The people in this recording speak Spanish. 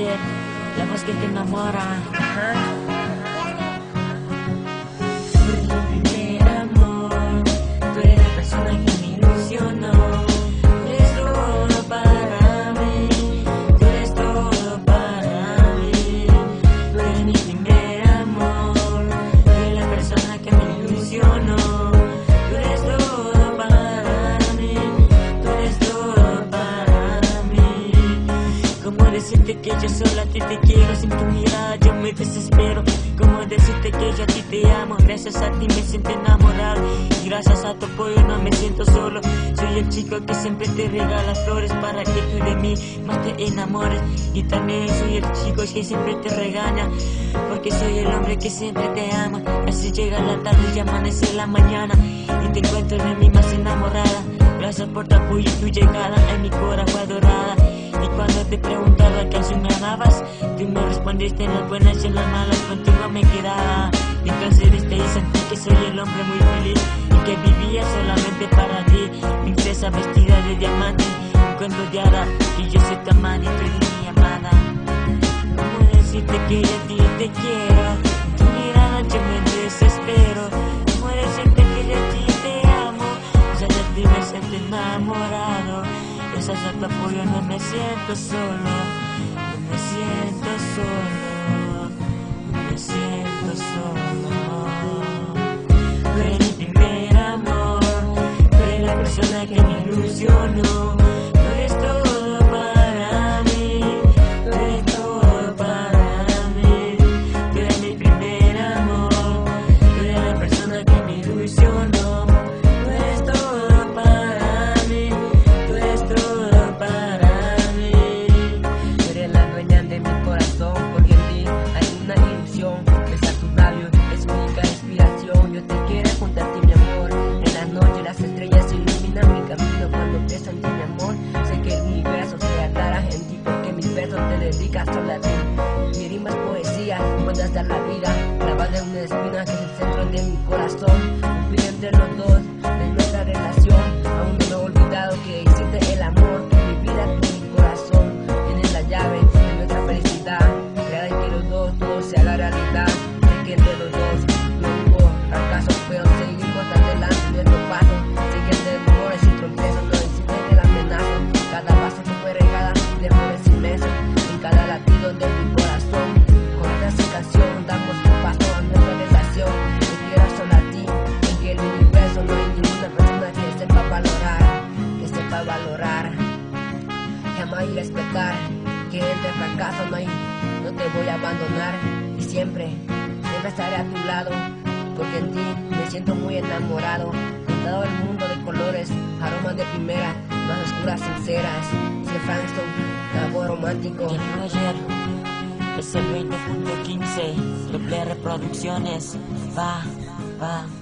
ser la voz que te enamora. Tú eres mi primer amor, tú eres la persona que me ilusionó. Tú eres todo para mí, tú eres todo para mí. Tú eres mi primer amor, tú eres la persona que me ilusionó. Tú eres todo para mí, tú eres todo para mí. ¿Cómo decirte que yo solo a ti te quiero? Sin tu mirada yo me desespero. ¿Cómo decirte que yo a ti te amo? Gracias a ti me siento enamorado, y gracias a tu apoyo no me siento solo. Soy el chico que siempre te regala flores para que tú de mí más te enamores. Y también soy el chico que siempre te regaña, porque soy el hombre que siempre te ama. Así llega la tarde y amanece la mañana, y te encuentro de mí más enamorada. Gracias por tu apoyo y tu llegada en mi corazón fue adorada. Y cuando te preguntaba que si me amabas, tú me respondiste en las buenas y en las malas, contigo me quedaba. Y entonces te sentí que soy el hombre muy feliz y que vivía solamente para ti. Princesa vestida de diamante, un cuento de hada, y yo soy tu amante y tú eres mi amada. ¿Cómo decirte que yo a ti te quiero? En tu mirada yo me desespero. ¿Cómo decirte que yo a ti te amo? Ya de ti me siento enamorado. Gracias a tu apoyo no me siento solo, no me siento solo, no me siento solo. Tú eres mi primer amor, tú eres la persona que me ilusionó. Tú eres todo para mí, tú eres todo para mí. Tú eres mi primer amor, tú eres la persona que me ilusionó. Tú eres todo para mí, tú eres todo para mí. Tú eres la dueña de mi corazón, porque en ti hay una ilusión. Besar tus labios es mi única inspiración. Yo te quiero junto a ti, mi amor. En la noche las estrellas iluminan mi camino. Cuando pienso en ti, mi amor, sé que el universo se aclara en ti, porque mis versos te dedican solo a ti. Mi rima es poesía, puedes dar la vida, clavada en una espina que es el centro de mi corazón. Cumplí entre los dos de nuestra relación. Aún no me he olvidado que existe el amor. Tú mi vida, tú mi corazón. Tienes la llave de nuestra felicidad. Crear que los dos todo se haga realidad. Sé que entre los dos no hubo fracaso, pero seguimos adelante nuestro paso. Siguiente rumores y trompezos, no existe el amenazo. Cada paso que fue regada de flores inmensos en cada latido de mi corazón. Con esta canción damos un paso a nuestra relación. Te quiero solo a ti, en que el universo no hay ninguna persona que sepa valorar, que amar y respetar, que entre fracaso no te voy a abandonar, y siempre estaré a tu lado, porque en ti me siento muy enamorado. Pintado el mundo de colores, aromas de primera, más oscuras, sinceras. Soy Frankston, amor romántico. Y el Roger es el 20.15, doble reproducciones. Va.